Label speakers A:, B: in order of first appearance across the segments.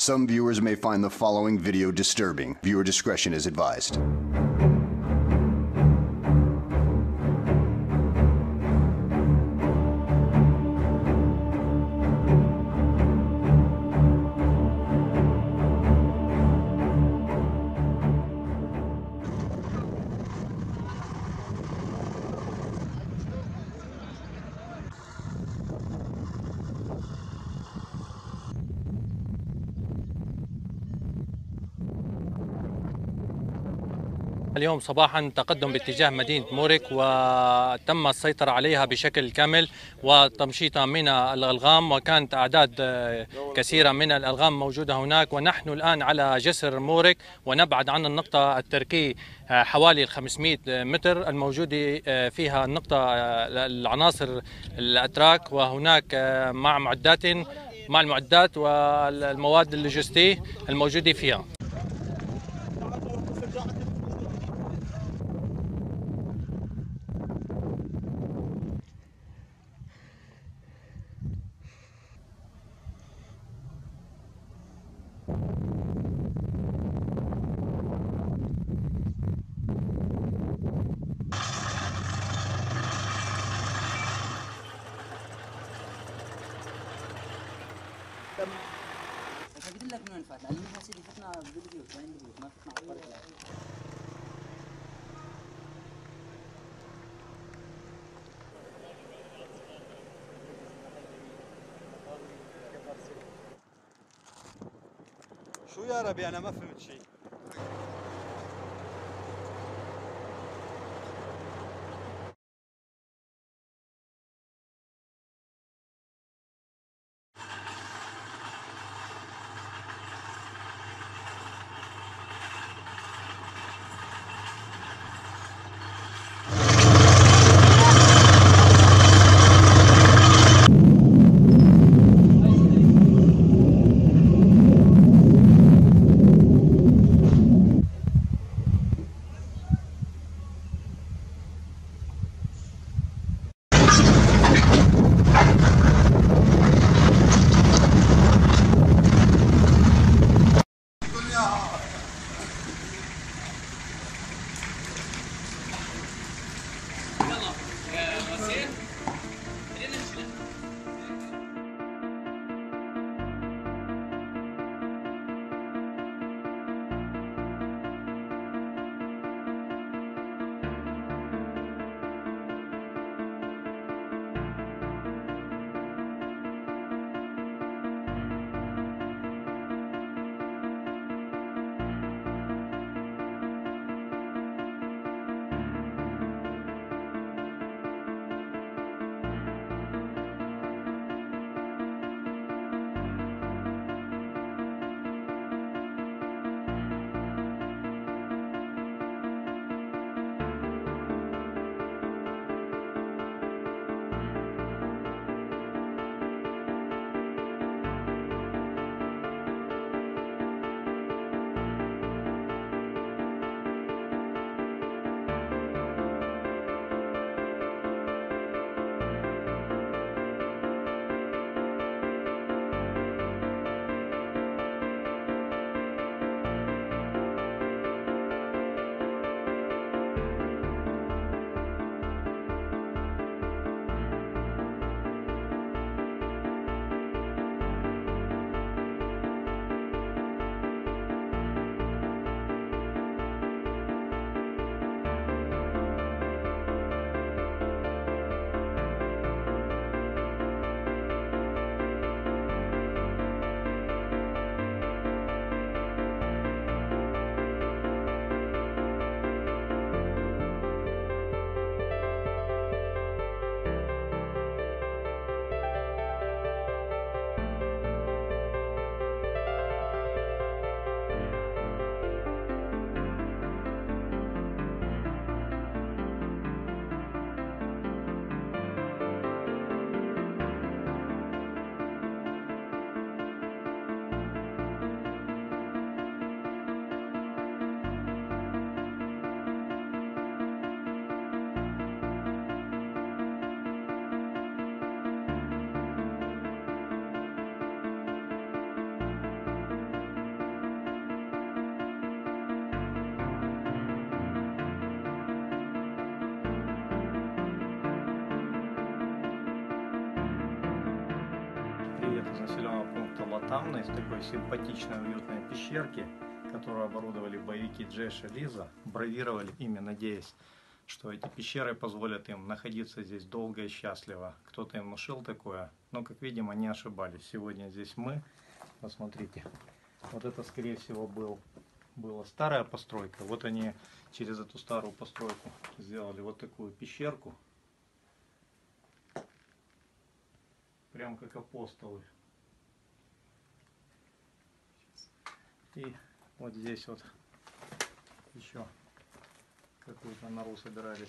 A: Some viewers may find the following video disturbing. Viewer discretion is advised.
B: اليوم صباحا تقدم باتجاه مدينة مورك وتم السيطرة عليها بشكل كامل وتمشيطها من الألغام، وكانت أعداد كثيرة من الألغام موجودة هناك. ونحن الآن على جسر مورك ونبعد عن النقطة التركي حوالي 500 متر الموجودة فيها النقطة العناصر الأتراك، وهناك مع المعدات والمواد اللوجستية الموجودة فيها.
C: قلت لك من وين فات؟ لأن احنا سيدي فتنا بالبيوت، وين البيوت؟ ما فتنا على الطريق.
D: شو يا ربي أنا ما فهمت شيء.
E: Латамна, из такой симпатичной уютной пещерки, которую оборудовали боевики Джейша Лиза, бравировали ими, надеясь, что эти пещеры позволят им находиться здесь долго и счастливо. Кто-то им внушил такое, но, как видим, они ошибались. Сегодня здесь мы, посмотрите, вот это, скорее всего, была старая постройка. Вот они через эту старую постройку сделали вот такую пещерку, прям как апостолы. И вот здесь вот еще какую-то нору собирались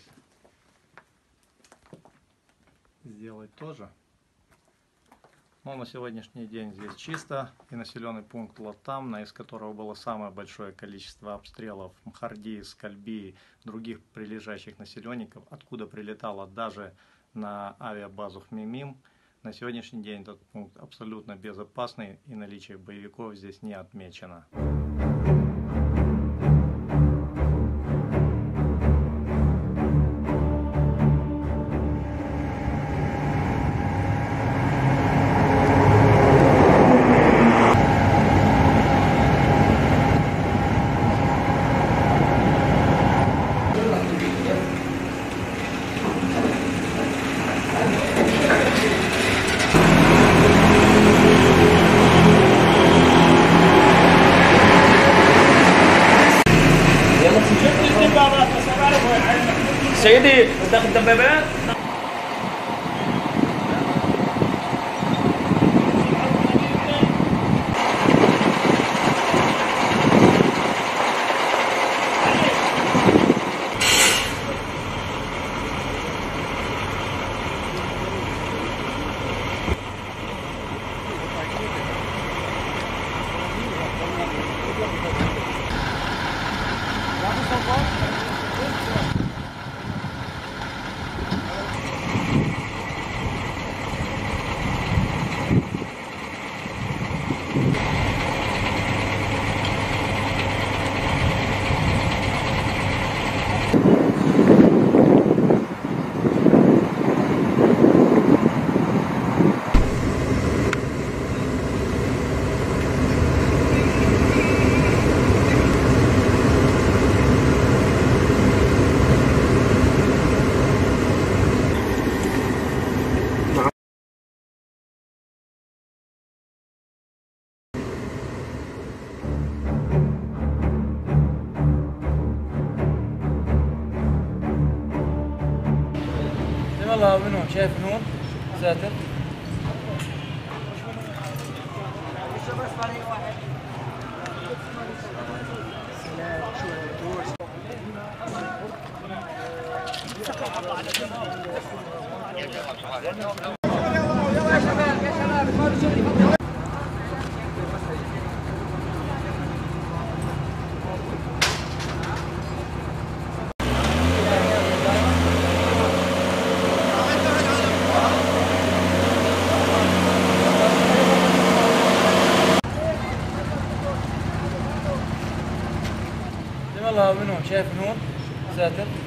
E: сделать тоже. Но на сегодняшний день здесь чисто, и населенный пункт Латамна, из которого было самое большое количество обстрелов Мхарди, Скальби, других прилежащих населенников, откуда прилетало даже на авиабазу Хмимим, на сегодняшний день этот пункт абсолютно безопасный, и наличие боевиков здесь не отмечено.
F: سيدي داخل الدبابات.
C: والله منهم شايف هون ساتر والله منهم شايف هون ساتر